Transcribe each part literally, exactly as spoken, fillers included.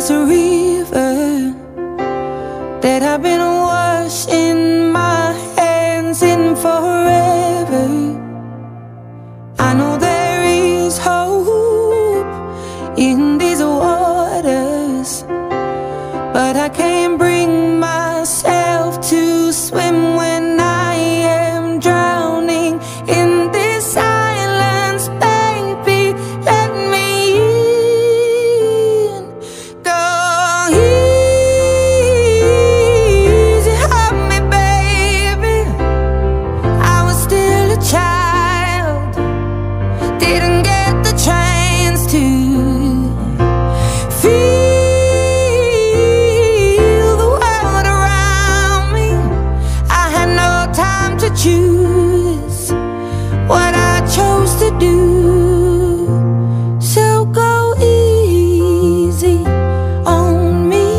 It's a river that I've been washing my hands in forever. I know there is hope in these waters, but I can't bring myself to swim when I am drowning in this silence. Baby, let me in. Go easy on me, baby. I was still a child, didn't get the chance to feel the world around me. I had no time to choose what I chose to do. So go easy on me.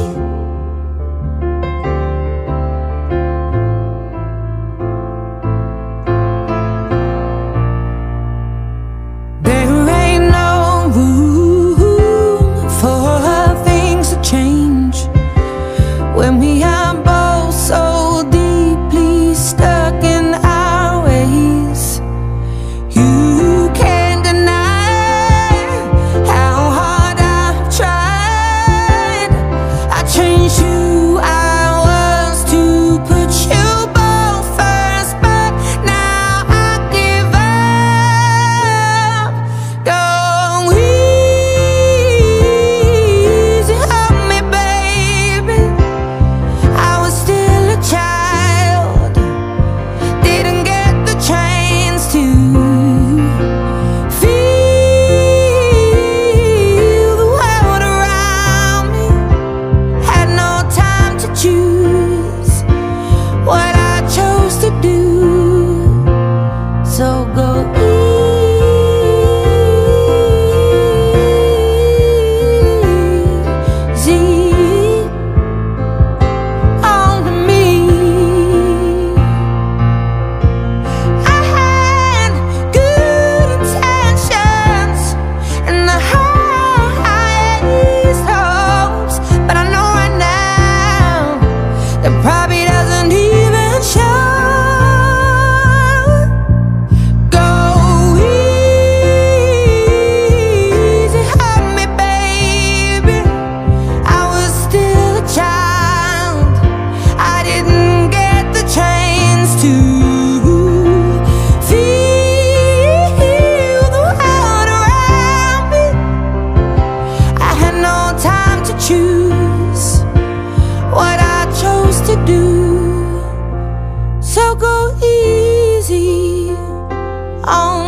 There ain't no room for things to change when we are both so deeply stuck in our ways. You can't deny how hard I've tried. I changed who I was to put you both first, but now I give up. Go easy on me, baby. I was still a child, didn't get the chance to feel the world around me. Had no time to choose what I chose to do. So go easy on me. I had good intentions and the highest hopes, but I know right now that probably doesn't even show. Go easy on me, baby. I was still a child, I didn't get the chance to feel the world around me. I had no time to choose what I chose to do. So go easy on